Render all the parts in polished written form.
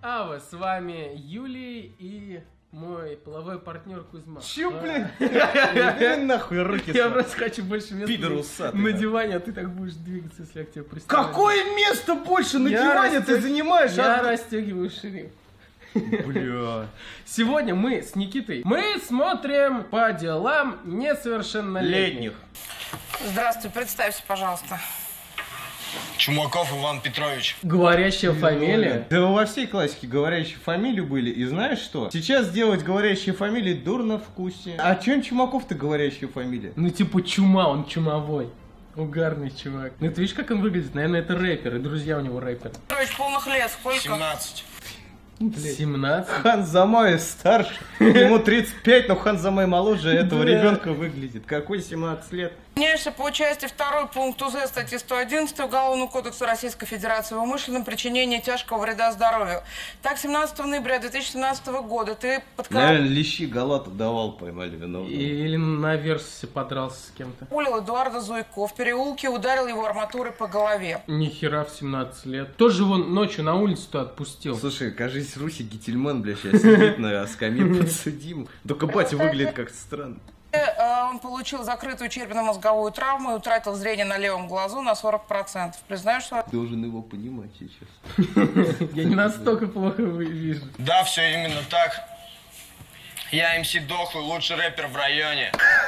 Ава, с вами Юлий и мой половой партнер Кузьма. Чё, блин? Иди нахуй руки. Я просто хочу больше места Пидор усатый. на диване, а ты так будешь двигаться, если я к тебе приставлю. Какое место больше на диване ты занимаешь? Я расстегиваю шрифт. Бля. Сегодня мы с Никитой смотрим по делам несовершеннолетних. Здравствуй, представься, пожалуйста. Чумаков Иван Петрович. Говорящая фамилия. Да во всей классике говорящие фамилии были. И знаешь что? Сейчас делать говорящие фамилии дурно в вкусе. А чем Чумаков-то говорящая фамилия? Ну типа Чума, он чумовой. Угарный чувак. Ну ты видишь, как он выглядит? Наверное, это рэпер, и друзья у него рэперы. Петрович, полных лет сколько? 17. 17? Хан Замай старше. Ему 35, но Хан Замай моложе этого ребенка выглядит. Какой 17 лет? Обвиняешься по участию в 2 пункт УЗ статьи 111 Уголовного кодекса Российской Федерации в умышленном причинении тяжкого вреда здоровью. Так, 17 ноября 2017 года ты Наверное, лещи Галату давал, поймали виновного. Или на Версусе подрался с кем-то. подкараулил Эдуарда Зуйко в переулке, ударил его арматурой по голове. Нихера в 17 лет. Тоже вон ночью на улицу-то отпустил. Слушай, кажись, Руси Гительман, бля, сейчас сидит на скамье подсудимых. Только батя выглядит как-то странно. Он получил закрытую черепно-мозговую травму и утратил зрение на левом глазу на 40%. Признаешь, что... Должен его понимать сейчас. Я не настолько плохо вижу. Да, все именно так. Я МС Дохлый, лучший рэпер в районе.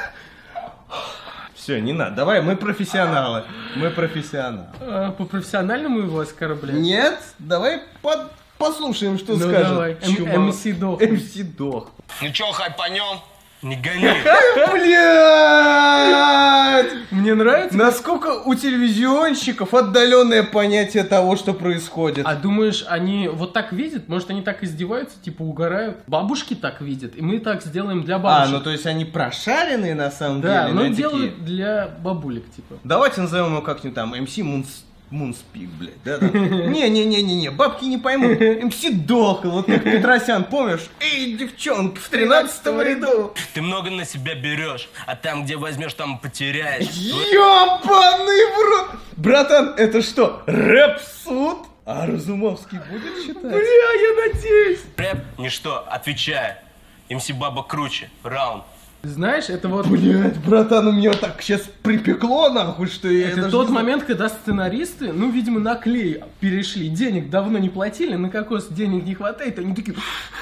Все, не надо. Давай, мы профессионалы. Мы профессионалы. По профессиональному его оскорблять? Нет, давай послушаем, что Ну скажет. давай, Чувак. МС Дохлый. МС Дох. Ну чё, хайпанем? Не гони. Блять! Мне нравится. Насколько у телевизионщиков отдаленное понятие того, что происходит. А думаешь, они вот так видят? Может, они так издеваются, типа угорают? Бабушки так видят, и мы так сделаем для бабушек. Ну то есть они прошаренные на самом да, деле? но они делают такие. для бабулек, типа. Давайте назовем его как-нибудь там МС Мунспик, блядь, да? Не, бабки не поймут. МС Дохл, вот как Петросян, помнишь? Эй, девчонка, в 13-м ряду. Ты много на себя берешь, а там, где возьмешь, там потеряешь. Ёбаный в рот! Братан, это что, рэп-суд? А Разумовский будет читать? Бля, я надеюсь. Рэп, ничто, отвечаю. МС Баба круче, раунд. Знаешь, это вот... Блять, братан, у меня так сейчас припекло, нахуй, что я Это даже тот не знаю. момент, когда сценаристы, ну, видимо, на клей перешли. Денег давно не платили, на кокос денег не хватает, они такие...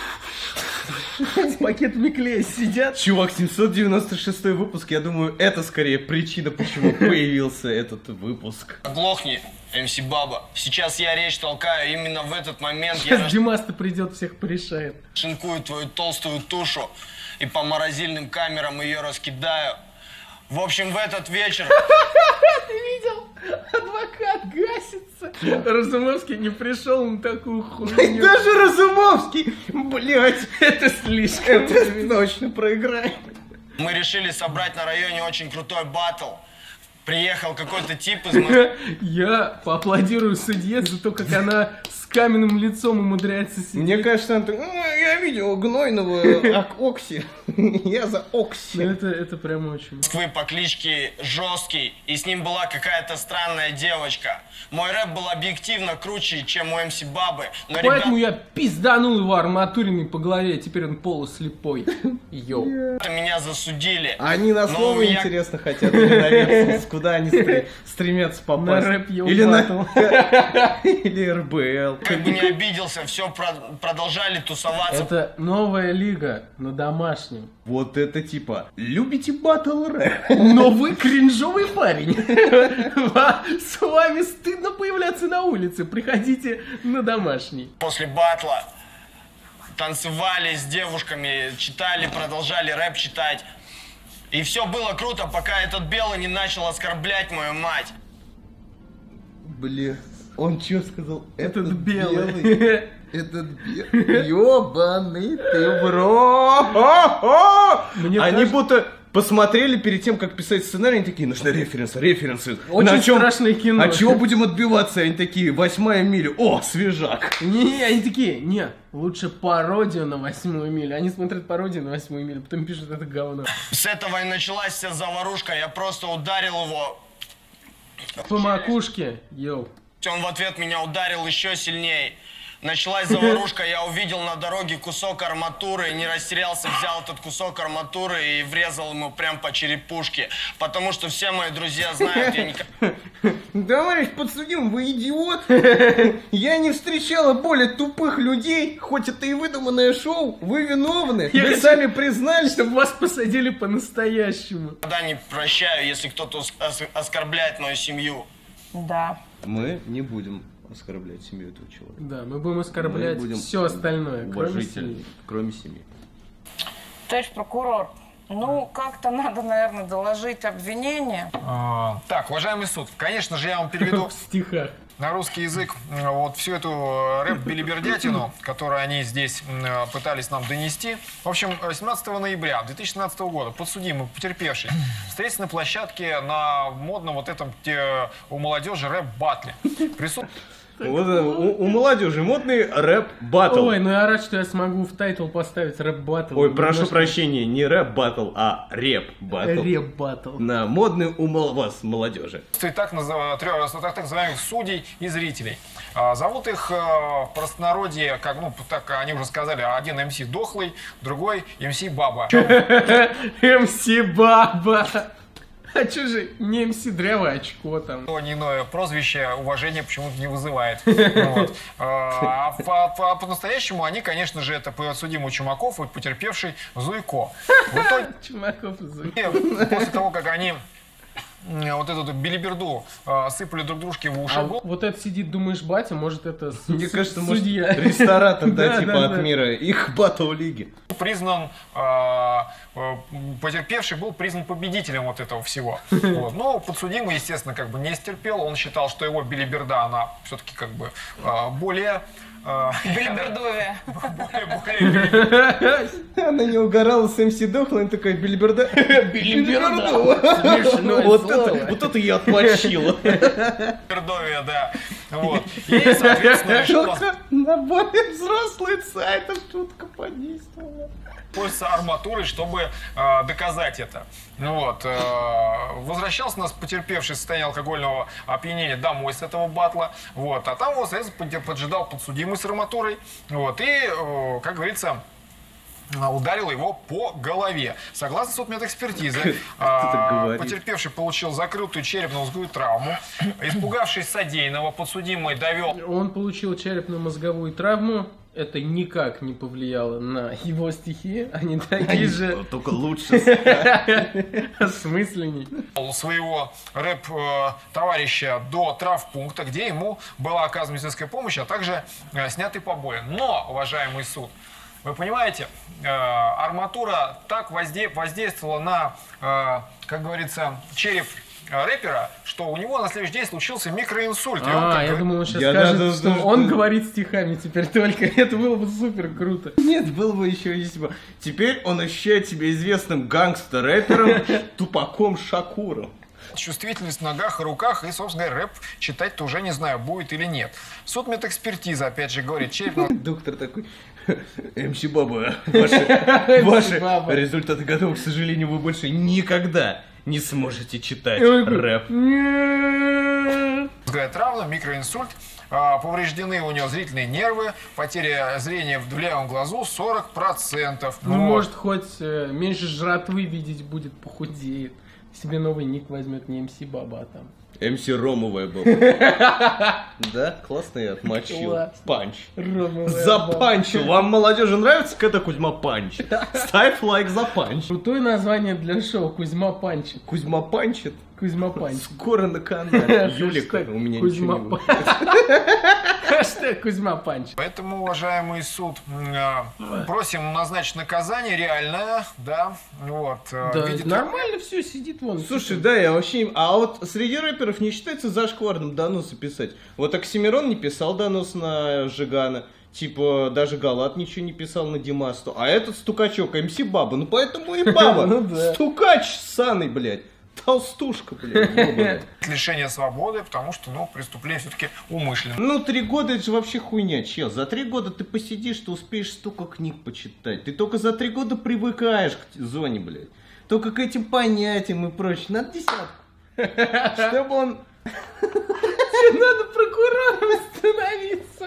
С пакетами клея сидят. Чувак, 796 выпуск, я думаю, это скорее причина, почему появился этот выпуск. Оглохни, МС Баба. Сейчас я речь толкаю, именно в этот момент Сейчас я Димас-то придет, всех порешает. шинкую твою толстую тушу и по морозильным камерам ее раскидаю. В общем, в этот вечер... Ты видел? Адвокат гасится. Разумовский не пришел на такую хуйню. Даже Разумовский, блять, Это слишком. это точно проиграем. Мы решили собрать на районе очень крутой баттл. Приехал какой-то тип из Москвы. Я поаплодирую судье за то, как она с каменным лицом умудряется сидеть. Мне кажется, он так, я видел гнойного Окси, я за Окси. Это прям очень. По кличке Жесткий, и с ним была какая-то странная девочка. Мой рэп был объективно круче, чем у МС Бабы, но Поэтому я пизданул его арматуриной по голове, теперь он полуслепой. Йоу. ребята меня засудили. Они на Но слово у меня- интересно хотят, или на Версус, куда они стремятся попасть. На рэп Йоу Или Баттл. Или РБЛ. Как бы не обиделся, все продолжали тусоваться. Это новая лига на домашнем. Вот это типа, любите батл рэп? Но вы кринжовый парень. С вами стыдно появляться на улице. Приходите на домашний. После батла танцевали с девушками, читали, продолжали рэп читать. И все было круто, пока этот белый не начал оскорблять мою мать. Бля, он что сказал? Этот белый. Этот белый. Ёбаный ты, бро! Мне Они кажется- будто посмотрели перед тем, как писать сценарий, они такие, нужны референсы. Очень На чём- страшное кино. От чего будем отбиваться? Они такие, 8-я миля. О, свежак. Не, они такие, не, лучше пародию на 8-ю милю. Они смотрят пародию на 8-ю милю, потом пишут это говно. С этого и началась вся заварушка. Я просто ударил его. По макушке, йоу. Он в ответ меня ударил еще сильнее. Началась заварушка, я увидел на дороге кусок арматуры, не растерялся, взял этот кусок арматуры и врезал ему прям по черепушке. Потому что все мои друзья знают, я никогда... Товарищ подсудимый, вы идиот? Я не встречала более тупых людей, хоть это и выдуманное шоу, вы виновны. Вы сами признали, что... Чтобы вас посадили по-настоящему. Никогда не прощаю, если кто-то оскорбляет мою семью. Да. Мы не будем оскорблять семью этого человека. Да, мы будем оскорблять Мы будем все остальное, кроме уважительно, семьи. кроме семьи. Товарищ прокурор, ну, как-то надо, наверное, доложить обвинение. Так, уважаемый суд, конечно же, я вам переведу В стихах. на русский язык вот всю эту рэп-белибердятину, которую они здесь пытались нам донести. В общем, 17 ноября 2017 года подсудимый, потерпевший, встретился на площадке на модном вот этом у молодежи рэп-батле. Вот, у молодежи модный рэп-баттл. Ой, ну я рад, что я смогу в тайтл поставить рэп-баттл. Ой, прошу прощения, не рэп-баттл, а реп-баттл. Реп-баттл. На модный у вас молодежи. так называемых судей и зрителей. Зовут их в простонародье, как, ну, так они уже сказали, один МС Дохлый, другой МС Баба. МС Баба. А чё же не МС Древое очко там? То не иное прозвище уважения почему-то не вызывает. Вот. А по-настоящему они, конечно же, это подсудимый Чумаков и потерпевший Зуйко. В итоге, Чумаков и Зуйко. после того, как они вот эту билиберду сыпали друг дружке в уши. А вот это сидит, думаешь, батя, может это Мне кажется, может, судья. ресторатор, да, Да, типа да, от да. мира, их батл-лиги. Признан, потерпевший был признан победителем вот этого всего. Вот. Но подсудимый, естественно, как бы не стерпел. Он считал, что его билиберда, она все-таки как бы более... Билибердовия. Она не угорала с МС Дохлым, такая билиберда. Смешное Вот слово. это я отмочила. Билибердовия, да. Вот. И, соответственно, решил На более взрослый сайт шутка подействовала. пользоваться арматурой, чтобы доказать это. Вот. Возвращался у нас потерпевший в состоянии алкогольного опьянения домой с этого батла. Вот. А там его, соответственно, поджидал подсудимый с арматурой. Вот. И, как говорится, ударил его по голове. Согласно судмедэкспертизе, потерпевший получил закрытую черепно-мозговую травму. Испугавшись содеянного, подсудимый довел... Он получил черепно-мозговую травму. Это никак не повлияло на его стихи. Они такие же Только лучше. осмысленней. своего рэп-товарища до травмпункта, где ему была оказана медицинская помощь, а также сняты побои. Но, уважаемый суд, вы понимаете, арматура так воздействовала на, как говорится, череп рэпера, что у него на следующий день случился микроинсульт. И он Я думал, он сейчас Я скажет, даже что знаю, он что- говорит стихами теперь только. Это было бы супер круто. Нет, было бы еще если бы. Теперь он ощущает себя известным гангстер-рэпером Тупаком Шакуром. чувствительность в ногах и руках, и, собственно говоря, рэп читать-то уже не знаю, будет или нет. Судмедэкспертиза, опять же, говорит, черепно... Доктор такой: МС Баба, ваши Баба. результаты готовы, к сожалению, вы больше никогда не сможете читать И он такой, рэп. «Нет». Травма, микроинсульт, повреждены у него зрительные нервы, потеря зрения в левом глазу 40%. Ну, может, хоть меньше жратвы видеть будет, похудеет. Себе новый ник возьмет не МС Баба, а там. МС Ромовая была. Да, классно я отмочил. Классно. Панч. Ромовая Запанчил. Вам, молодежи, нравится, когда Кузьма панч? Ставь лайк за панч. Крутое название для шоу Кузьма панчит. Кузьма панчит. Кузьма панчит. Скоро на канале. Юлика, Хэштег у меня Кузьма ничего не будет. Хэштег Кузьма панчит. Поэтому, уважаемый суд, просим назначить наказание реальное, да, вот. Да, нормально все, сидит вон. Слушай, да, я вообще... А вот среди рэперов не считается зашкварным доносы писать. Вот Оксимирон не писал донос на Жигана. Типа, даже Галат ничего не писал на Димасту. А этот стукачок МС Баба. Ну поэтому и Баба. Ну да. Стукач ссаный, блядь. Толстушка, блядь. ёбаная. Лишение свободы, потому что, ну, преступление все-таки умышленное. Ну, 3 года это же вообще хуйня, чел. За 3 года ты посидишь, ты успеешь столько книг почитать. Ты только за 3 года привыкаешь к зоне, блядь. Только к этим понятиям и прочее. Надо десятку. Чтобы он... Надо прокурором становиться.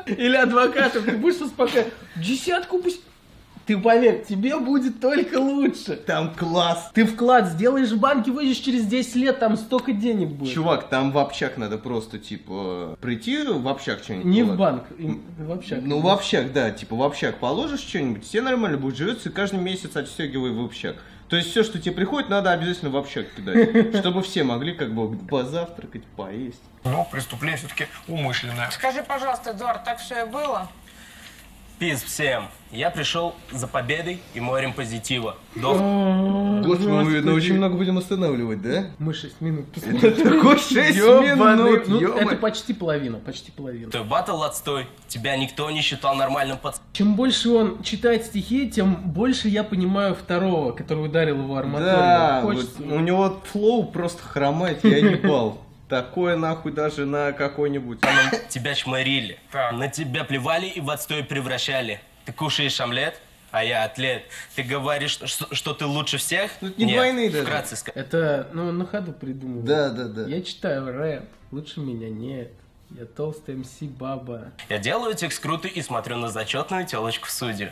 Или адвокатом, ты будешь успокаивать. Десятку пусть... Ты поверь, тебе будет только лучше. Там класс. Ты вклад сделаешь в банке, выйдешь через 10 лет, там столько денег будет. Чувак, там в общак надо просто, типа, прийти в общак что-нибудь. Не в положить. банк, в общак. Ну, в общак, да, типа, в общак положишь что-нибудь, тебе нормально будет живется, и каждый месяц отстегивай в общак. То есть все, что тебе приходит, надо обязательно в общак кидать, чтобы все могли как бы позавтракать, поесть. Но преступление все-таки умышленное. Скажи, пожалуйста, Эдуард, так все и было? Пиз всем. Я пришел за победой и морем позитива. До... Господи, мы, видно, очень много будем останавливать, да? Мы 6 минут. Это такой 6 минут, Ну, ё-моё. это почти половина, почти половина. Твой батл отстой. Тебя никто не считал нормальным пацаном. Чем больше он читает стихи, тем больше я понимаю второго, который ударил его арматурой. Да, Хочется- вот у него флоу просто хромает, я ебал. Такое нахуй даже на какой-нибудь... Тебя чморили. Так. На тебя плевали и в отстой превращали. Ты кушаешь омлет, а я атлет. Ты говоришь, что ты лучше всех? Ну, это не Нет, двойные даже. вкратце сказать. Это, ну, на ходу придумал. Да, да, да. Я читаю рэп, лучше меня нет. Я толстая МС баба. Я делаю текст круто и смотрю на зачетную телочку в судью.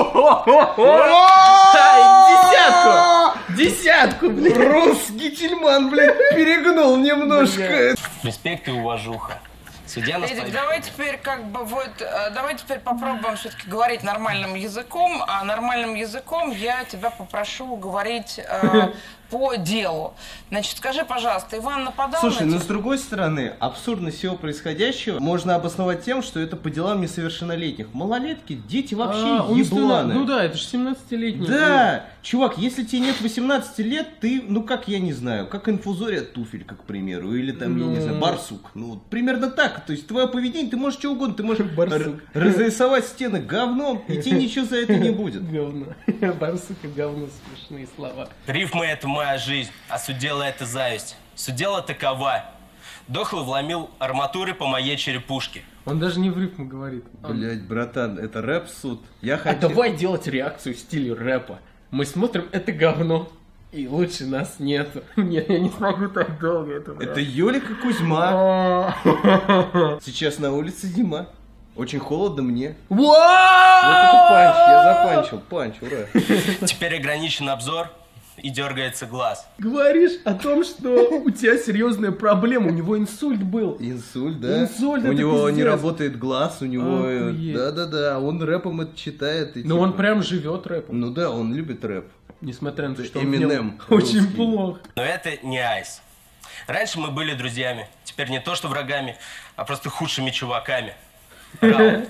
Десятку, блин! Русский тельман, блядь, перегнул немножко. Респект и уважуха. Судья нас Эдик, давай теперь давай теперь попробуем все-таки говорить нормальным языком, а нормальным языком я тебя попрошу говорить по делу. Значит, скажи, пожалуйста, Иван нападал Слушай, на ну тебя? с другой стороны, абсурдность всего происходящего можно обосновать тем, что это по делам несовершеннолетних. Малолетки, дети вообще ебланы. Ну да, это же 17-летний. Да, чувак, если тебе нет 18 лет, ты, ну как, я не знаю, как инфузория туфелька, к примеру, или там, я не знаю, барсук. Ну, вот примерно так. То есть твое поведение, ты можешь что угодно, ты можешь Барсук. разрисовать стены говном, и тебе ничего за это не будет. Говно. Барсук и говно, смешные слова. Рифмы — это моя жизнь, а судела — это зависть. Судела такова. Дохлый вломил арматуры по моей черепушке. Он даже не в рифму говорит. Блять, братан, это рэп-суд. Я А хочу... давай делать реакцию в стиле рэпа. Мы смотрим это говно, и лучше нас нету. Нет, я не смогу так долго это. Это Юлик и Кузьма. Сейчас на улице зима. Очень холодно мне. Вот это панч, я запанчил. Панч, ура. Теперь ограничен обзор и дергается глаз. Говоришь о том, что у тебя серьезная проблема, у него инсульт был. Инсульт, да? Инсульт, у это него не пиздец. работает глаз, у него... Охуеть. Да-да-да, он рэпом это читает. И Но типа- он прям живет рэпом. Ну да, он любит рэп. Несмотря на то, Это что он в нем Eminem очень русский. плохо. Но это не айс. Раньше мы были друзьями, теперь не то что врагами, а просто худшими чуваками. Раунд.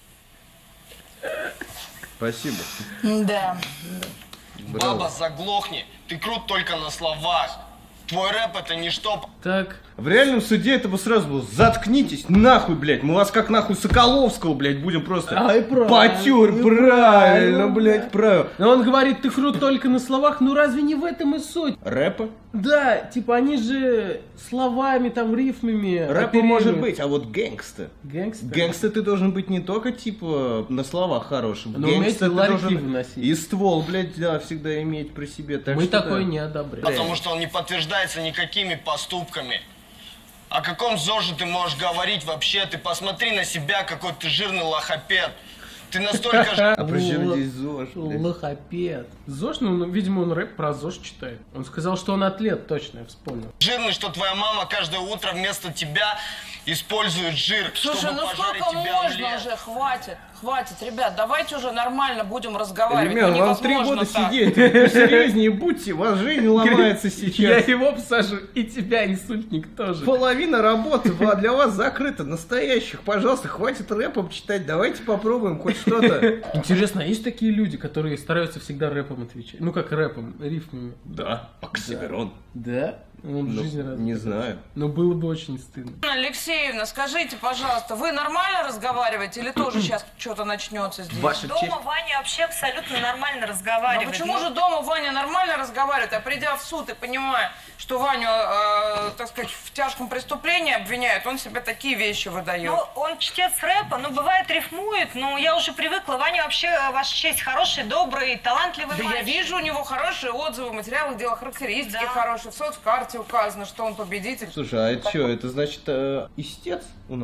Спасибо. Да. Браво. Баба, заглохни. Ты крут только на словах. Твой рэп это ничто. Так, В реальном суде это бы сразу было: заткнитесь, нахуй, блядь, мы вас как нахуй Соколовского, блядь, будем просто Ай, правильно, потёр, правильно, правильно, блядь, правильно. но он говорит, ты крут только на словах, ну разве не в этом и суть? Рэпа? Да, типа они же словами, там, рифмами Рэпа оперируют. может быть, а вот гэнгста. Гэнгстер? Гэнгста ты должен быть не только, типа, на словах хорошим. Но уметь Гэнгста ты ларьки должен выносить. и ствол, блядь, да, всегда иметь при себе. Так Мы что такое да. не одобряем. Потому что он не подтверждается никакими поступками. О каком ЗОЖе ты можешь говорить вообще? Ты посмотри на себя, какой ты жирный лохопед. Ты настолько же... А при чем здесь ЗОЖ, блядь? Лохопед. ЗОЖ, ну, видимо, он рэп про ЗОЖ читает. Он сказал, что он атлет, точно, я вспомнил. жирный, что твоя мама каждое утро вместо тебя использует жир, Слушай, чтобы ну пожарить сколько тебе можно омлет. уже? Хватит, ребят, давайте уже нормально будем разговаривать. Ребят, Ну, вам 3 невозможно года так. сидеть, посерьезнее будьте, у вас жизнь ломается Я сейчас. его посажу, и тебя, инсультник, тоже. Половина работы для вас закрыта, настоящих. Пожалуйста, хватит рэпом читать, давайте попробуем хоть что-то. Интересно, а есть такие люди, которые стараются всегда рэпом отвечать? Ну, как рэпом, рифмами. Да, Оксимирон. Да? Он в жизни раз. Не знаю. Но было бы очень стыдно. Анна Алексеевна, скажите, пожалуйста, вы нормально разговариваете или тоже сейчас что-то начнется здесь? Ваша честь. Дома Ваня вообще абсолютно нормально А разговаривает. почему Ну, же дома Ваня нормально разговаривает, а придя в суд и понимая, что Ваню, так сказать, в тяжком преступлении обвиняют, он себе такие вещи выдает? Ну, он чтец рэпа, ну, бывает, рифмует, но я уже привыкла. Ваня вообще, ваша честь, хороший, добрый, талантливый Да я мальчик. вижу у него хорошие отзывы, в материалах дела характеристики Да. хорошие, в соцкарте указано, что он победитель. Слушай, а это что, это значит истец у нас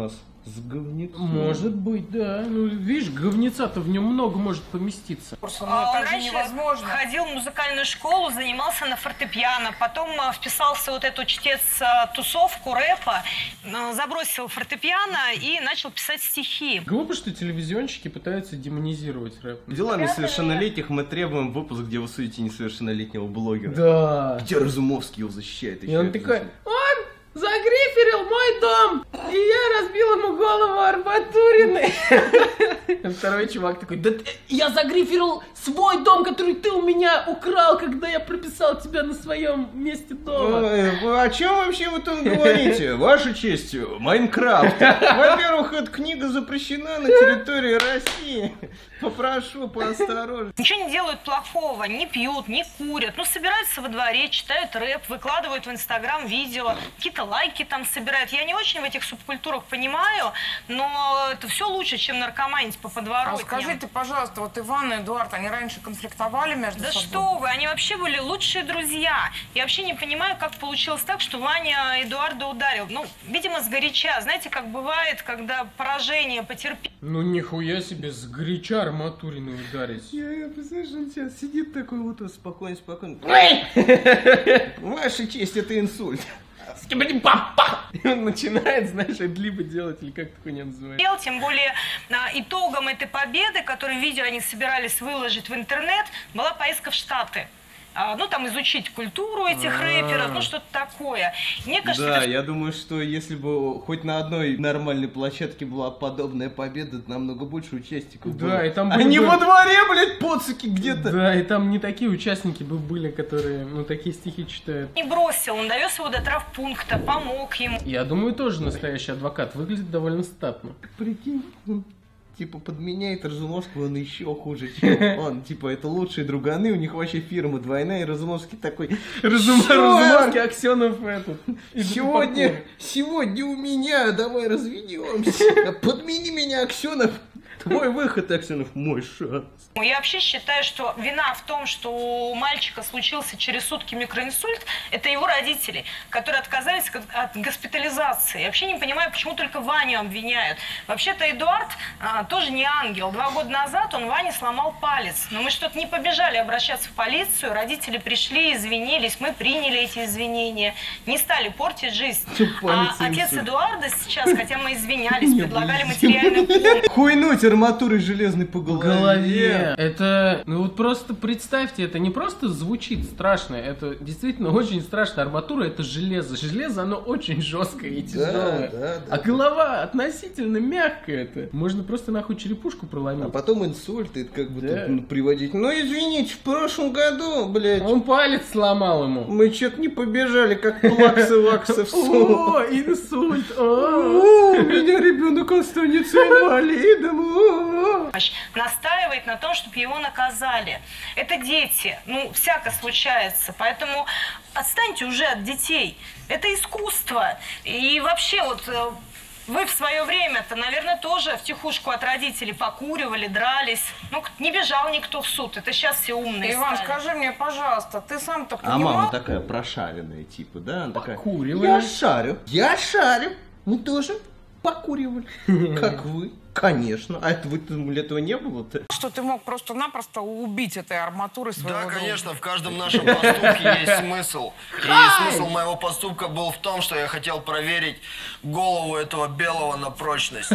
С говнецом. Может быть, да. Ну, видишь, говнеца-то в нем много может поместиться. Ну, Он это же раньше невозможно. ходил в музыкальную школу, занимался на фортепиано, потом вписался вот эту чтец-тусовку рэпа, забросил фортепиано и начал писать стихи. Глупо, что телевизионщики пытаются демонизировать рэп. Дела несовершеннолетних мы требуем выпуск, где вы судите несовершеннолетнего блогера. Да. Где Разумовский его защищает. И он такой, он загриферил мой дом, и я разбил ему голову арматуриной. Второй чувак такой, да я загриферил свой дом, который ты у меня украл, когда я прописал тебя на своем месте дома. Ой, о чем вообще вы тут говорите? Ваша честь, Майнкрафт. Во-первых, эта книга запрещена на территории России. Попрошу поосторожнее. Ничего не делают плохого, не пьют, не курят. Ну, собираются во дворе, читают рэп, выкладывают в Инстаграм видео, какие-то лайки там собирают. Я не очень в этих субкультурах понимаю, но это все лучше, чем наркоманить по А подворотням. скажите, пожалуйста, вот Иван и Эдуард, они раньше конфликтовали между Да собой? что вы, они вообще были лучшие друзья. Я вообще не понимаю, как получилось так, что Ваня Эдуарда ударил. Ну, видимо, сгоряча. Знаете, как бывает, когда поражение потерпел. Ну нихуя себе, сгоряча арматуриной ударить. Я представляешь, он сейчас сидит такой вот спокойно. Ваша честь, это инсульт. И он начинает, знаешь, либо делать, или как такое не называется. Тем более итогом этой победы, которую видео они собирались выложить в интернет, была поездка в Штаты. Ну, там изучить культуру этих рэперов, ну, что-то такое. Мне кажется, Да, это... я думаю, что если бы хоть на одной нормальной площадке была подобная победа, намного больше участников было. Да, и там А были не бы- во дворе, блядь, поцики где-то. Да, и там не такие участники бы были, которые, ну, такие стихи читают. не бросил, он довез его до травмпункта, помог ему. Я думаю, тоже настоящий адвокат выглядит довольно статно. Прикинь, он типа подменяет Разумовского, он еще хуже, чем он. Типа, это лучшие друганы, у них вообще фирма двойная, и Разумовский такой... Разумовский, Аксенов этот. Сегодня у меня, давай разведемся. Подмени меня, Аксенов. Твой выход, Аксенов, мой шанс. Я вообще считаю, что вина в том, что у мальчика случился через сутки микроинсульт, это его родители, которые отказались от госпитализации. Я вообще не понимаю, почему только Ваню обвиняют. Вообще-то Эдуард тоже не ангел. 2 года назад он Ване сломал палец. Но мы что-то не побежали обращаться в полицию. Родители пришли, извинились, мы приняли эти извинения. Не стали портить жизнь. А отец Эдуарда сейчас, хотя мы извинялись, предлагали материальную помощь. Хуйнуть арматурой железной по В голове. Это, ну вот просто представьте, это не просто звучит страшно, это действительно очень страшно. Арматура — это железо. Железо, оно очень жесткое и тяжелое. да, А голова относительно мягкая это. Можно просто нахуй черепушку проломить. А потом инсульт, это как бы Да. тут приводить. Ну, извините, в прошлом году, блядь, Он палец сломал ему. мы что-то не побежали, как плаксы-ваксы в сон. О, инсульт. О. О, у меня ребенок останется инвалидом. Настаивает на том, чтобы его наказали. Это дети. Ну, всяко случается. Поэтому отстаньте уже от детей. Это искусство. И вообще вот... Вы в свое время-то, наверное, тоже втихушку от родителей покуривали, дрались. Ну, не бежал никто в суд. Это сейчас все умные Иван, стали. скажи мне, пожалуйста, ты сам-то А понимал? мама такая прошаренная, типа, да? Она такая, Покуривали. я шарю. Мы тоже покуривали. Как вы? Конечно. А это вы думали, этого не было-то? Что ты мог просто-напросто убить этой арматурой своего Да, друга? конечно, в каждом нашем поступке есть смысл. И смысл моего поступка был в том, что я хотел проверить голову этого белого на прочность.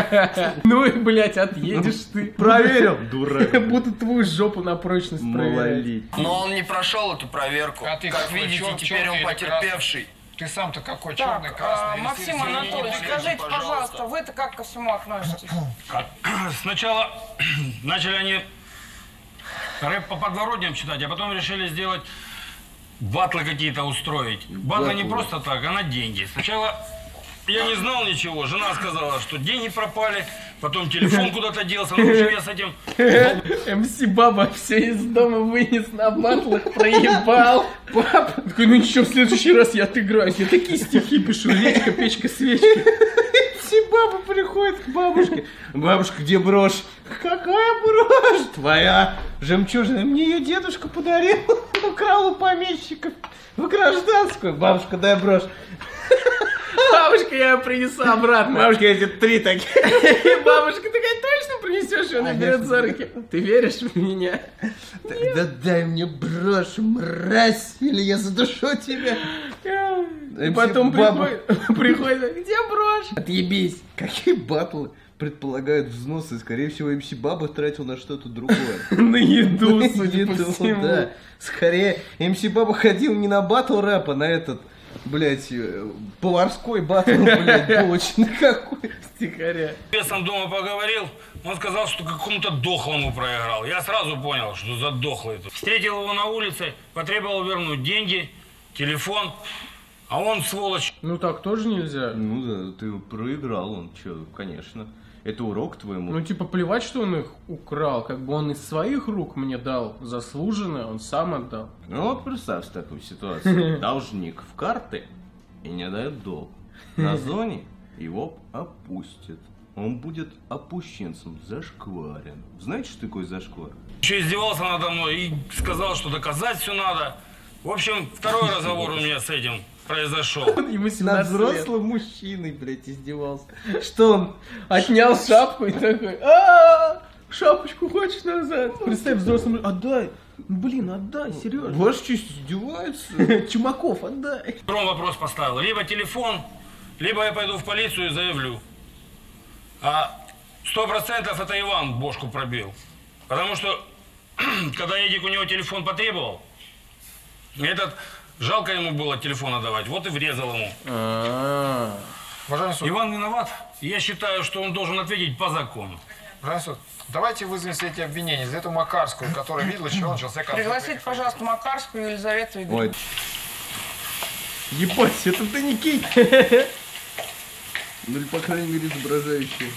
Ну и, блядь, отъедешь ты. Проверил, дурак. Будто твою жопу на прочность проверять. Малолетний. Но он не прошел эту проверку. А ты Как какой видите, чёр- теперь он чёрный или потерпевший. Ты сам-то какой, Так, черный, красный? Максим извините, Анатольевич, извините, скажите, пожалуйста. пожалуйста, вы-то как ко всему относитесь? Сначала начали они рэп по подворотням читать, а потом решили сделать батлы какие-то устроить. Батлы не просто так, а на деньги. Сначала я не знал ничего, жена сказала, что деньги пропали, потом телефон куда-то делся, ну, в общем, я с этим... МС Баба все из дома вынес на батлах, проебал. Папа такой, ну ничего, в следующий раз я отыграюсь. Я такие стихи пишу, речка, печка, свечки. Все баба приходит к бабушке. Бабушка, где брошь? Какая брошь? Твоя жемчужина. Мне ее дедушка подарил. Украл у помещиков в гражданскую. Бабушка, дай брошь. Бабушка, я принесу обратно. Бабушка, эти 3 такие. И бабушка такая, точно принесешь? И она берет за руки. Ты веришь в меня? Да дай мне брошь, мразь, или я задушу тебя. И потом приходит, где брошь? Отъебись. Какие батлы предполагают взносы? Скорее всего, МС Баба тратил на что-то другое. На еду, судя по Еду, всему. да. Скорее, МС Баба ходил не на батл рэп, а на этот, блядь, поварской батл, блядь, булочный какой. Стихаря. Я сам дома поговорил, он сказал, что какому-то дохлому проиграл. Я сразу понял, что за дохлый тут. Встретил его на улице, потребовал вернуть деньги, телефон, а он, сволочь, Ну так тоже нельзя. Ну да, ты проиграл, он чё, конечно. Это урок твоему. Ну типа плевать, что он их украл. Как бы он из своих рук мне дал заслуженно, он сам отдал. Ну вот представь такую ситуацию. Должник в карты и не дает долг. На зоне его опустят. Он будет опущенцем, зашкварен. Знаете, что такое зашквар? еще издевался надо мной и сказал, что доказать все надо. В общем, второй разговор у меня с этим произошел. Ему Над 17 лет. взрослым мужчиной, блядь, издевался. Что он? Отнял шапку и такой, шапочку хочешь назад? Представь, взрослый мужик, отдай. Блин, отдай, серьезно. Ваш честь издевается? Чумаков, отдай. Второй вопрос поставил. Либо телефон, либо я пойду в полицию и заявлю. А 100% это Иван бошку пробил. Потому что, когда Эдик у него телефон потребовал, этот, жалко ему было телефон отдавать, вот и врезал ему. Уважаемый суд, Иван виноват. Я считаю, что он должен ответить по закону. уважаемый суд, давайте вызовем все эти обвинения за эту Макарскую, которая видела, чего начался конфликт. Пригласите, пожалуйста, Макарскую и Елизавету Игоревну. Ой. Ебать, это ты не Кит. Ну или, по крайней мере, изображающий.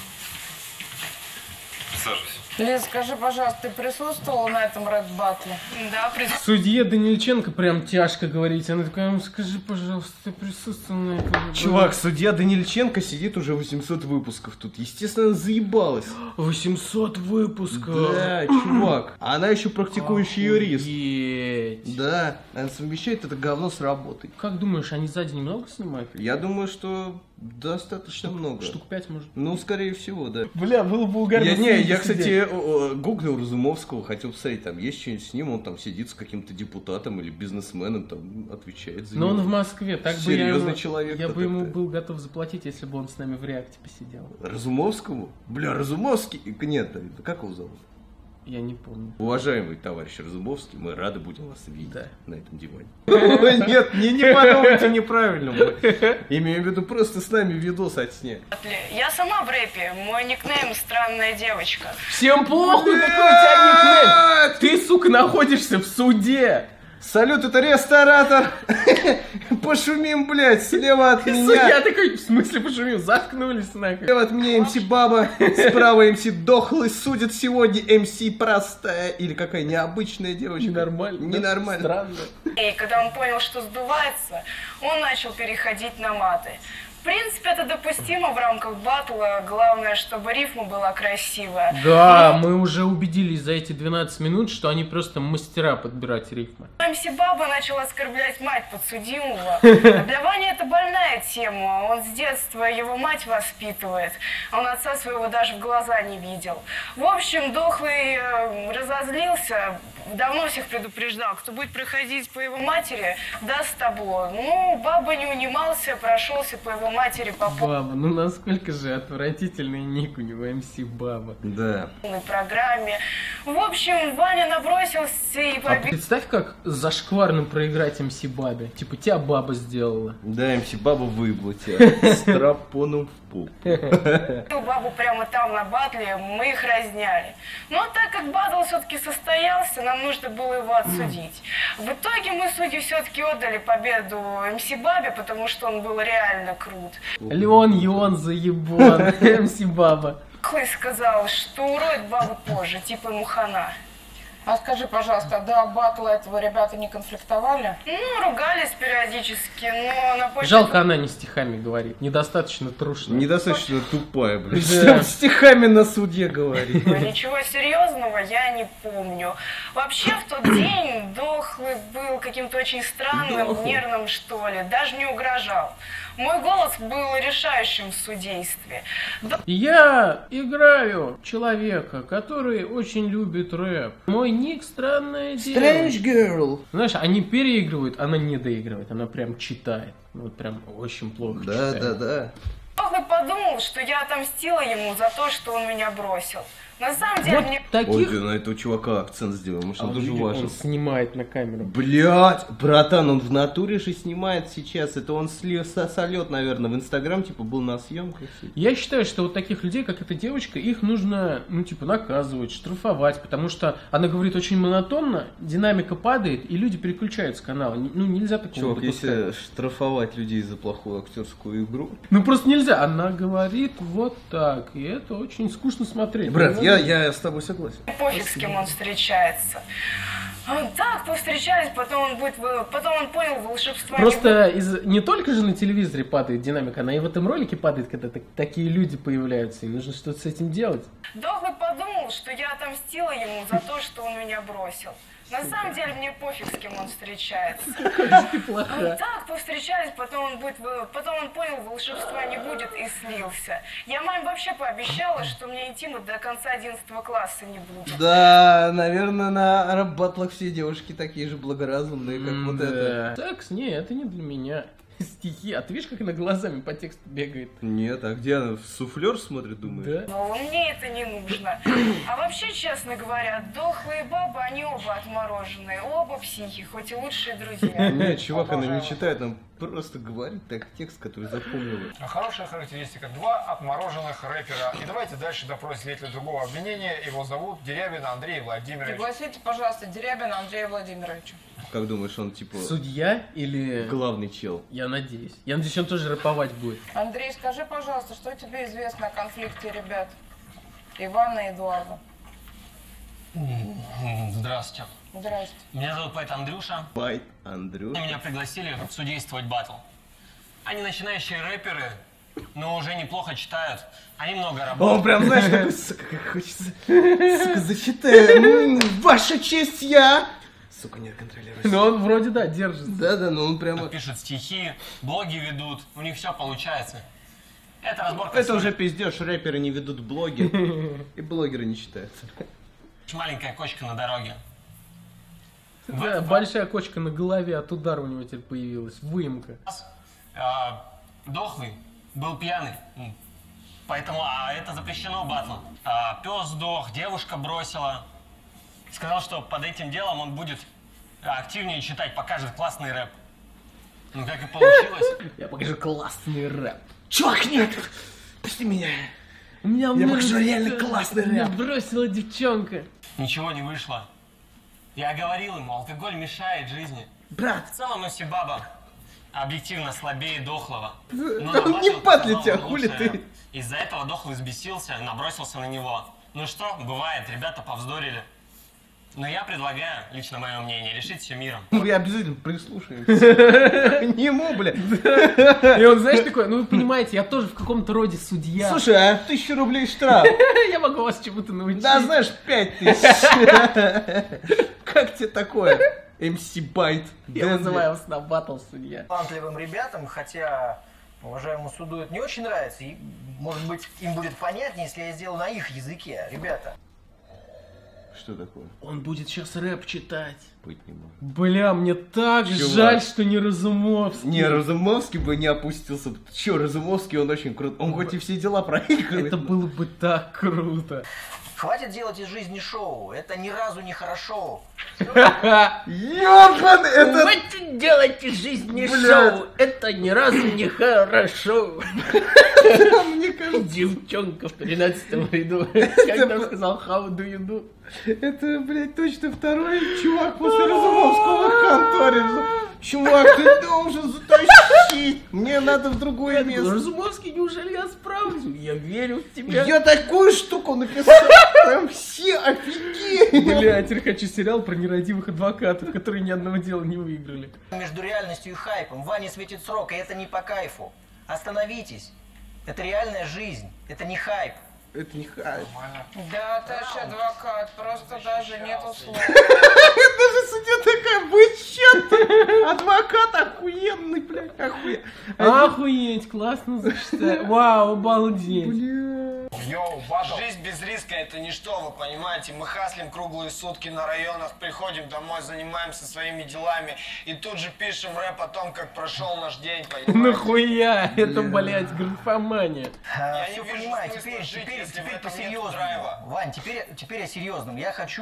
Присаживайся. Лиз, скажи, пожалуйста, ты присутствовала на этом рэп-баттле? Да, Судье Данильченко прям тяжко говорить. Она такая, ну скажи, пожалуйста, ты присутствовал на этом? Чувак, судья Данильченко сидит уже 800 выпусков тут. Естественно, заебалась. 800 выпусков. Да, чувак. А она еще практикующий юрист. Охуеть. Да, она совмещает это говно с работой. Как думаешь, они сзади немного снимают? Я думаю, что достаточно много. Штук 5, может? Ну, скорее всего, да. Бля, было бы угарно. Я, кстати, гуглил Разумовского, хотел посмотреть, там есть что-нибудь с ним, он там сидит с каким-то депутатом или бизнесменом, там отвечает за Но него. он в Москве, так бы Серьезный я, человек. я бы ему был готов заплатить, если бы он с нами в реакте посидел. Разумовскому? Бля, Разумовский? Нет, как его зовут? Я не помню. Уважаемый товарищ Разумовский, мы рады будем вас видеть Да. на этом диване. Нет, не подумайте неправильно. Имею в виду, просто с нами видос отснять. Я сама в рэпе. Мой никнейм «Странная девочка». Всем похуй, какой у тебя никнейм! Ты, сука, находишься в суде! Салют, это ресторатор! Пошумим, блядь, слева от Я меня. такой, в смысле пошумил? Заткнулись нахуй. Слева от меня МС Баба, справа МС Дохлый, судит сегодня МС Простая. Или какая необычная девочка. Ненормально. Ненормально. Странно. И когда он понял, что сдувается, он начал переходить на маты. В принципе, это допустимо в рамках батла. Главное, чтобы рифма была красивая. Да, мы уже убедились за эти 12 минут, что они просто мастера подбирать рифмы. МС Баба начал оскорблять мать подсудимого. Для Вани это больная тема. Он с детства его мать воспитывает. Он отца своего даже в глаза не видел. В общем, Дохлый разозлился. Давно всех предупреждал, кто будет проходить по его матери, даст табло. Ну, Баба не унимался, прошелся по его матери по Баба, ну насколько же отвратительный ник у него, МС Баба. Да. полной программе. В общем, Ваня набросился и А побил представь, как зашкварно проиграть МС Бабе. Типа, тебя баба сделала. Да, МС Баба выебла тебя. С тропоном в попу. Бабу прямо там на батле, мы их разняли. Но так как батл все-таки состоялся, нам нужно было его отсудить. В итоге мы судьи все-таки отдали победу МС Бабе, потому что он был реально крут. Леон заебон, МС Баба. Хлый сказал, что уроет бабу позже, типа ему хана. А скажи, пожалуйста, до батла этого ребята не конфликтовали? Ну, ругались периодически, но на почве... Жалко, она не стихами говорит. Недостаточно трушная. Недостаточно тупая, блядь. Да. Стихами на суде говорит. Ну, ничего серьезного я не помню. Вообще, в тот день Дохлый был каким-то очень странным, нервным, что ли. Даже не угрожал. Мой голос был решающим в судействе. Я играю человека, который очень любит рэп. Мой ник странное дело. Strange Girl. Знаешь, они переигрывают, она не доигрывает, она прям читает. Ну, вот прям очень плохо читает. Да. Дохлый подумал, что я отомстила ему за то, что он меня бросил. На самом деле, Вот мне... Ой, таких... ты на этого чувака акцент сделал, может, он тоже важен. Он снимает на камеру. Блять, братан, он в натуре же снимает сейчас. Это он сольет, наверное, в Инстаграм, типа, был на съемках. Я считаю, что вот таких людей, как эта девочка, их нужно, ну, типа, наказывать, штрафовать, потому что она говорит очень монотонно, динамика падает, и люди переключают с канала. Ну, нельзя такого Чувак, допускать. если штрафовать людей за плохую актерскую игру... Ну, просто нельзя. Она говорит вот так, и это очень скучно смотреть. Брат, я с тобой согласен. пофиг, с кем он встречается. Так, повстречались, потом он понял, волшебства Просто не только же на телевизоре падает динамика, она и в этом ролике падает, когда такие люди появляются, и нужно что-то с этим делать. Дохлый подумал, что я отомстила ему за то, что он меня бросил. На самом деле мне пофиг, с кем он встречается. Ты плохая. Так, повстречались, потом он понял, волшебства не будет, и слился. Я маме вообще пообещала, что мне интима до конца 11 класса не будет. Да, наверное, на рэп-баттлах все девушки такие же благоразумные, как вот это. Секс, не, это не для меня. Стихи, а ты видишь, как она глазами по тексту бегает? Нет, а где она? В суфлер смотрит, думаешь? Да. Но мне это не нужно. А вообще, честно говоря, дохлые бабы, они оба отмороженные, оба психи, хоть и лучшие друзья. Нет, чувак, она не читает, она просто говорит так текст, который запомнила. Хорошая характеристика. 2 отмороженных рэпера. И давайте дальше допрос свидетеля другого обвинения. Его зовут Дерябин Андрей Владимирович. Пригласите, пожалуйста, Дерябина Андрея Владимировича. Как думаешь, он типа Судья или... главный чел? Я надеюсь. Я надеюсь, он тоже рэповать будет. Андрей, скажи, пожалуйста, что тебе известно о конфликте ребят Ивана и Эдуарда? Здравствуйте. Здрасте. Меня зовут Байт Андрюша. Байт Андрюш. Меня пригласили судействовать батл. Они начинающие рэперы, но уже неплохо читают. Они много работают. Он прям, знаешь, такой, сука, как хочется. Сука, зачитаю. Ваша честь, я. Сука, не контролируется. Но он вроде, да, держится. Да, но он прямо... Пишут стихи, блоги ведут, у них все получается. Это разборка. Это уже пиздеж, рэперы не ведут блоги. И блогеры не читаются. Маленькая кочка на дороге. Да, большая кочка на голове от удара у него теперь появилась. Выемка. Дохлый был пьяный. Поэтому это запрещено батлом. Пес сдох, девушка бросила. Сказал, что под этим делом он будет активнее читать, покажет классный рэп. Ну как и получилось. Я покажу классный рэп. Чувак, нет! Пусти меня! Я покажу реально классный рэп. Меня бросила девчонка. Ничего не вышло. Я говорил ему, алкоголь мешает жизни. Брат! В целом Оси Баба объективно слабее Дохлого. Да он не падли тебя, хули ты? Из-за этого Дохлый взбесился, набросился на него. Ну что, бывает, ребята повздорили. Но я предлагаю, лично мое мнение, решить все миром. Ну, я обязательно прислушаюсь. К нему, бля. И он, знаешь, такой, ну вы понимаете, я тоже в каком-то роде судья. Слушай, а 1000 рублей штраф? Я могу вас чему-то научить. Да, знаешь, 5000. Как тебе такое? МС Байт. Я вызываю вас на батл, судья. Талантливым ребятам, хотя уважаемому суду это не очень нравится. И, может быть, им будет понятнее, если я сделаю на их языке, ребята. Что такое? Он будет сейчас рэп читать. Быть не может. Бля, мне так Чувак. жаль, что не Разумовский. Не, Разумовский бы не опустился. Че, Разумовский, он очень крут. Он хоть и все дела проигрывает. Это было бы так круто. Хватит делать из жизни шоу. Это ни разу не хорошо. Ёбан, это... Хватит делать из жизни шоу. Это ни разу не хорошо. Мне кажется... Девчонка в 13 ряду. Как там сказал, how do you do? Это, блядь, точно второй чувак после Разумовского в конторе. Чувак, ты должен затащить. Мне надо в другое место. Разумовский, неужели я справлюсь? Я верю в тебя. Я такую штуку написал. Там все офигели. Бля, теперь хочу сериал про нерадивых адвокатов, которые ни одного дела не выиграли. Между реальностью и хайпом. Ване светит срок, и это не по кайфу. Остановитесь. Это реальная жизнь. Это не хайп. Это не хайп. Да, товарищ адвокат, просто даже нету слов. Даже судья такая, вы чё? Адвокат охуенный, блядь, Охуеть, классно зачитаю. Вау, обалдеть. Йоу, батл. Жизнь без риска это ничто, вы понимаете. Мы хаслим круглые сутки на районах, приходим домой, занимаемся своими делами и тут же пишем рэп о том, как прошел наш день, понимаете? Нахуя? Это, блядь, графомания. Я Все не вижу понимаю, смысла теперь жить, если в этом нету по-серьезному. драйва. Вань, теперь я серьезным. Я хочу...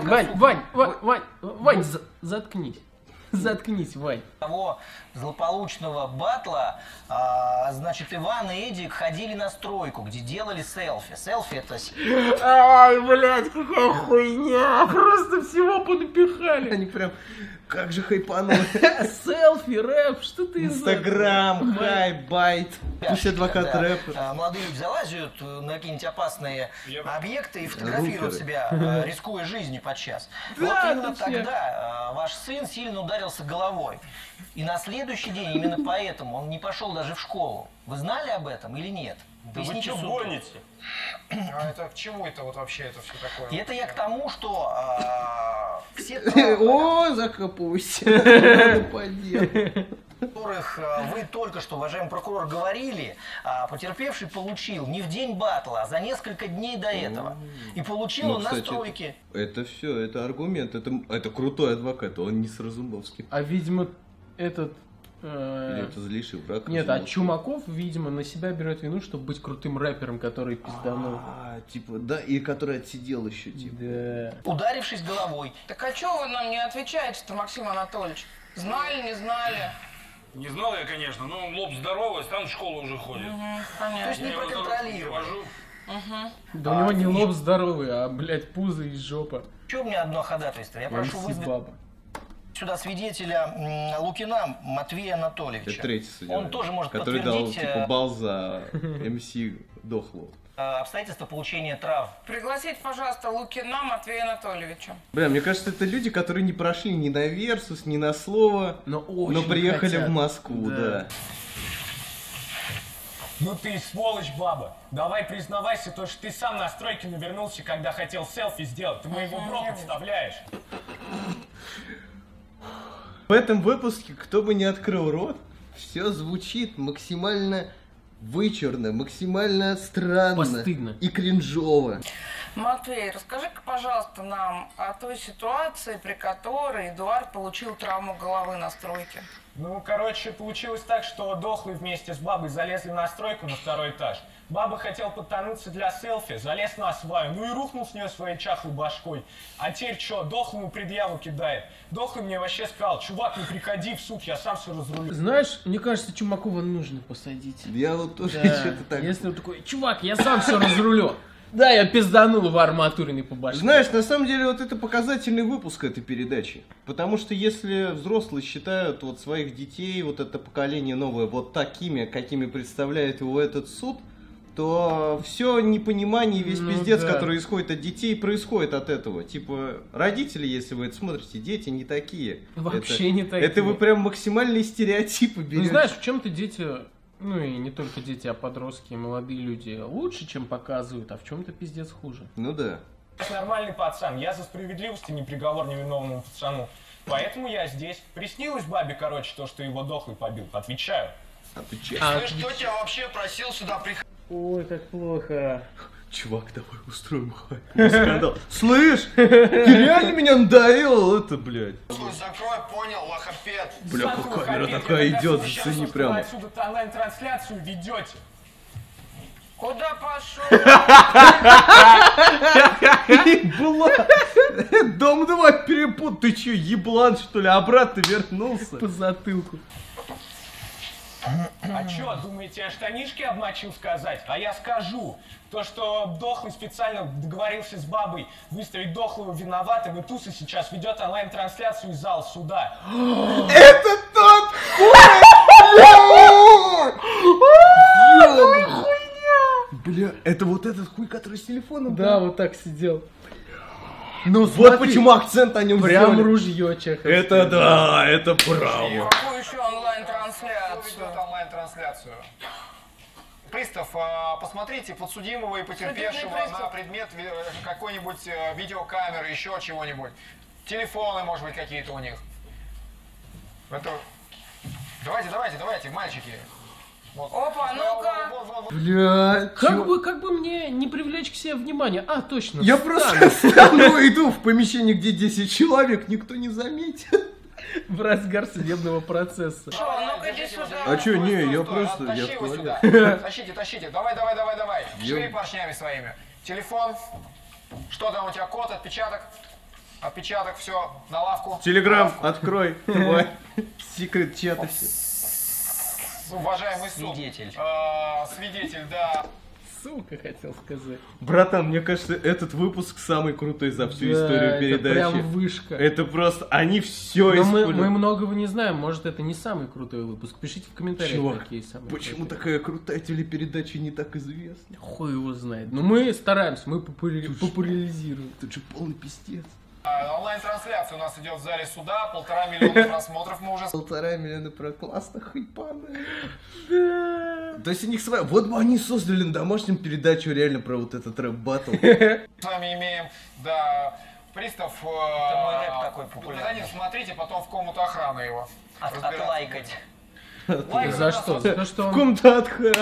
Вань, заткнись. Заткнись, Вань. Того злополучного батла, значит, Иван и Эдик ходили на стройку, где делали селфи. Селфи это... Ай, блядь, какая хуйня. Просто всего понапихали. Они прям, как же хайпанули. Селфи, рэп, что ты из Инстаграм, хайп, байт. Пусть адвокат рэпер. Молодые люди залазят на какие-нибудь опасные объекты и фотографируют Рукеры. себя, рискуя жизнью подчас. Да, Вот именно зачем? тогда ваш сын сильно ударился головой. И на следующий день именно поэтому он не пошел даже в школу. Вы знали об этом или нет? Да вы Поясните что суду. гоните? А это к чему это вот вообще это все такое? И это я к тому, что все О, закопуйся. Нападет. которых вы только что, уважаемый прокурор, говорили, потерпевший получил не в день батла, а за несколько дней до этого. И получил он на кстати, стройке. Это все, это аргумент. Это крутой адвокат, он не с Разумовским. А, видимо, этот... Или это злейший враг. Нет, а Разумовского. Чумаков, видимо, на себя берет вину, чтобы быть крутым рэпером, который пизданул. Типа, да, и который отсидел еще, типа. Да. Ударившись головой. Так а чё вы нам не отвечаете-то, Максим Анатольевич? Знали, не знали? Не знал я, конечно, но лоб здоровый, там в школу уже ходит. То есть не Я его проконтролировали. привожу. Да у него не лоб здоровый, а, блядь, пузо и жопа. Еще у меня одно ходатайство. Я прошу вызвать Баба. сюда свидетеля Лукина Матвея Анатольевича. Это третий судья. Он тоже может который дал, подтвердить типа, бал за МС Дохлого. обстоятельства получения трав. Пригласите, пожалуйста, Лукина Матвея Анатольевича. Бля, мне кажется, это люди, которые не прошли ни на Версус, ни на Слово, Но но очень приехали хотят. в Москву, Да. да. Ну ты сволочь, баба. Давай признавайся, то что ты сам на стройке навернулся, когда хотел селфи сделать. Ты моего бро подставляешь. В этом выпуске, кто бы ни открыл рот, все звучит максимально вычурно, максимально странно Постыдно. и кринжово. Матвей, расскажи-ка, пожалуйста, нам о той ситуации, при которой Эдуард получил травму головы на стройке. Ну, короче, получилось так, что Дохлый вместе с бабой залезли на стройку на второй этаж. Баба хотел подтянуться для селфи, залез на сваю, ну и рухнул с нее своей чахлой башкой. А теперь что, Дохлому предъяву кидает. Дохлый мне вообще сказал: чувак, не приходи в суд, я сам все разрулю. Знаешь, мне кажется, Чумакова нужно посадить. Я вот тоже Да. что-то так... Если он такой: чувак, я сам все разрулю. Да, я пизданул его арматуриной по башке. Знаешь, на самом деле вот это показательный выпуск этой передачи. Потому что если взрослые считают вот своих детей, вот это поколение новое, вот такими, какими представляет его этот суд, то все непонимание, весь Ну пиздец, да. который исходит от детей, происходит от этого. Типа, родители, если вы это смотрите, дети не такие. Вообще Это- не такие. Это вы прям максимальные стереотипы Ну берете. знаешь, в чем-то дети, ну и не только дети, а подростки и молодые люди лучше, чем показывают, а в чем-то пиздец хуже. Ну да. Я нормальный пацан, я за справедливость, а не приговор невиновному пацану. Поэтому я здесь. Приснилось бабе, короче, то, что его Дохлый побил. Отвечаю. Слышь, кто тебя вообще просил сюда приходить? Ой, как плохо. Чувак, давай устроим хайп. Скандал. Слышь, ты реально меня надоел, это, блядь. Закрой, понял, лохопед. Бля, как Сатуха, камера опять, такая я идет, сейчас зацени что прямо. вы отсюда онлайн-трансляцию ведете. Куда пошел? Еблан! Дом 2 перепут, ты че, еблан что ли, обратно вернулся? По затылку. А чё, думаете, я штанишки обмочил сказать? А я скажу. То, что Дохлый специально договорился с бабой выставить Дохлого виноватым, и Туса сейчас ведет онлайн-трансляцию из зала суда. Это Бля, это вот этот хуй, который с телефоном? Да, вот так сидел. Ну, Вот смотри, почему акцент о нем прям сделали. ружье чеховское. Это да, это право. Какую еще онлайн-трансляцию? Ведет онлайн-трансляцию. Пристав, посмотрите подсудимого и потерпевшего на предмет какой-нибудь видеокамеры, еще чего-нибудь. Телефоны, может быть, какие-то у них. Это... Давайте, мальчики. Вот. Опа, ну-ка. Бля, Как бы мне не привлечь к себе внимание? А, точно. я просто стану, иду в помещение, где 10 человек, никто не заметит. в разгар судебного процесса. Шо, ну-ка иди сюда. А чё, не, я просто... Тащи я в его туалет. сюда. Тащите. Давай. Шевели поршнями своими. Телефон. Что там у тебя, код, отпечаток? Отпечаток, все, на лавку. Телеграм, открой. Давай. Секрет чата. Уважаемый суд. Свидетель. Свидетель, да. Сука, хотел сказать. Братан, мне кажется, этот выпуск самый крутой за всю историю передачи. Это прям вышка. Это просто, они все Но используют. мы многого не знаем, может это не самый крутой выпуск. Пишите в комментариях, Чувак, какие самые почему крутые. такая крутая телепередача не так известна? Хуй его знает. Но мы стараемся, мы популяризируем. Тут же полный пиздец. Онлайн-трансляция у нас идет в зале суда, 1,5 миллиона просмотров мы уже... 1,5 миллиона про классно хайпаны. Да. То есть у них своя... Вот бы они создали на домашнем передачу реально про вот этот рэп-баттл. С вами имеем, да, пристав... Это мой рэп такой популярный. Смотрите, потом в комнату охраны его. Отлайкать. За что? За то, что В он... ком-то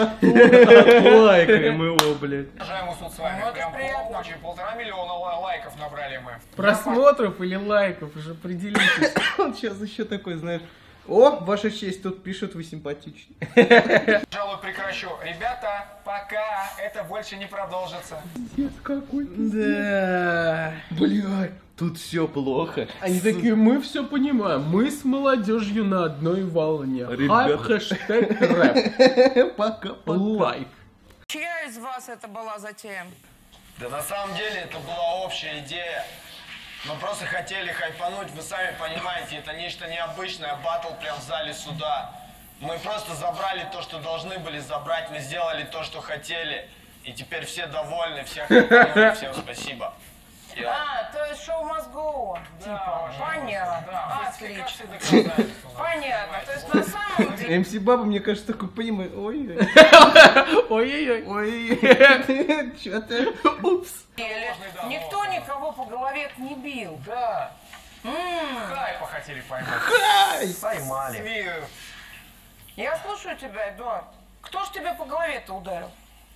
отлайкаем его, блядь. Уважаемый суд с вами, Ну, это прям приятно. очень, 1,5 миллиона лайков набрали мы. Просмотров или лайков, уже определитесь. Он сейчас еще такой, знаешь... О, ваша честь, тут пишут, вы симпатичны. Пожалуй, прекращу. Ребята, пока это больше не продолжится. Какой Да. Блядь, тут все плохо. Они такие, мы все понимаем, мы с молодежью на одной волне. Ребята. Хэштег рэп. Пока. Лайк. Чья из вас это была затея? Да на самом деле это была общая идея. Мы просто хотели хайпануть, вы сами понимаете, это нечто необычное, баттл прям в зале суда. Мы просто забрали то, что должны были забрать, мы сделали то, что хотели. И теперь все довольны, все хайпанули, всем спасибо. То есть шоу must go on. Типа, понятно. Да, Отлично. доказательства. Понятно. То есть на самом деле... МС Баба, мне кажется, такой понимает. Ой, Ой-ой-ой. ой, чё ты? Упс. Никто никого по голове не бил. Да. Хайпа хотели поймать. Поймали. Я слушаю тебя, Эдуард. Кто ж тебя по голове-то ударил?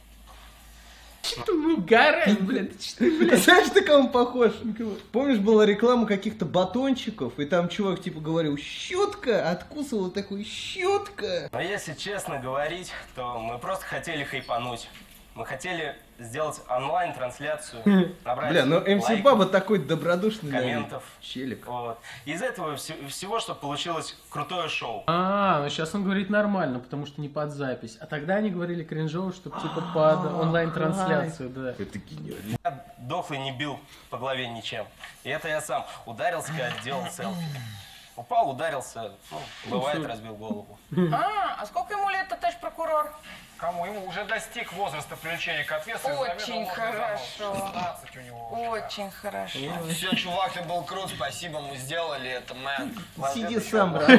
Что мы угораем, блядь? Знаешь, ты кому похож? Помнишь, была реклама каких-то батончиков, и там чувак типа говорил «щетка», откусывал такой «щетка». Но если честно говорить, то мы просто хотели хайпануть. Мы хотели сделать онлайн-трансляцию, набрать Бля, ну МС лайков, Баба такой добродушный, комментов. челик. Вот. Из этого всего, чтобы получилось крутое шоу. Ну сейчас он говорит нормально, потому что не под запись. А тогда они говорили кринжово, чтобы типа под онлайн-трансляцию, да. Это гениально. Я дохлый не бил по голове ничем. И это я сам ударился, когда делал селфи. Упал, ударился, бывает, разбил голову. А сколько ему лет, товарищ прокурор? Кому? Ему уже достиг возраста привлечения к ответственности. Очень хорошо. 16 у него. Очень хорошо. Все, чувак, ты был крут, спасибо, мы сделали это, мэн. Сиди сам, брат.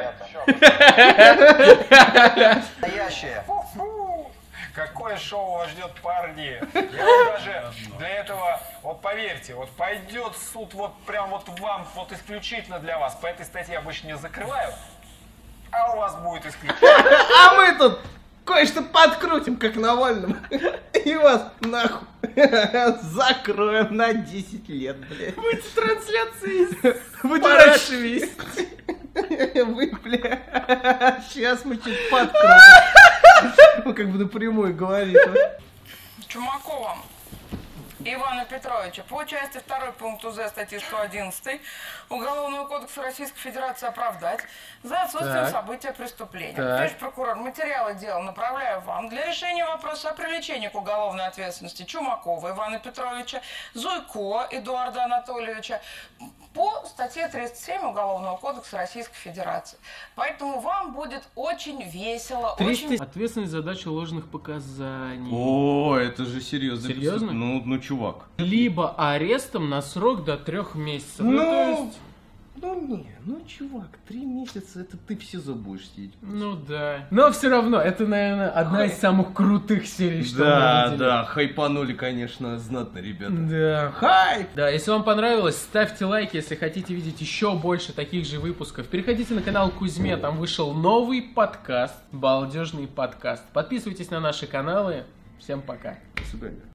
Настоящее. Какое шоу вас ждет, парни? Я вам даже для этого, вот поверьте, вот пойдет суд вот прям вот вам, вот исключительно для вас. По этой статье обычно не закрываю, а у вас будет исключительно. А мы тут кое-что подкрутим, как Навальному. И вас нахуй закроем на 10 лет, блядь. Будет трансляции Выращивись. Вы, бля, сейчас мы чуть подкроем. Ну, как бы напрямую говорит. Чумакова Ивана Петровича по части 2 пункта УЗ статьи 111 Уголовного кодекса Российской Федерации оправдать за отсутствие события преступления. Товарищ прокурор, материалы дела направляю вам для решения вопроса о привлечении к уголовной ответственности Чумакова Ивана Петровича, Зуйко Эдуарда Анатольевича, по статье 37 Уголовного кодекса Российской Федерации. Поэтому вам будет очень весело, очень... Ответственность за дачу ложных показаний. О, это же серьезно. Серьезно? Ну, чувак. Либо арестом на срок до 3 месяцев. Ну, то есть... чувак, 3 месяца, это ты в СИЗО будешь сидеть. Ну да. Но все равно, это, наверное, одна из самых крутых серий, что мы видели. Да, хайпанули, конечно, знатно, ребята. Да. Хайп! Да, если вам понравилось, ставьте лайки, если хотите видеть еще больше таких же выпусков. Переходите на канал Кузьме, там вышел новый подкаст, балдежный подкаст. Подписывайтесь на наши каналы. Всем пока. До свидания.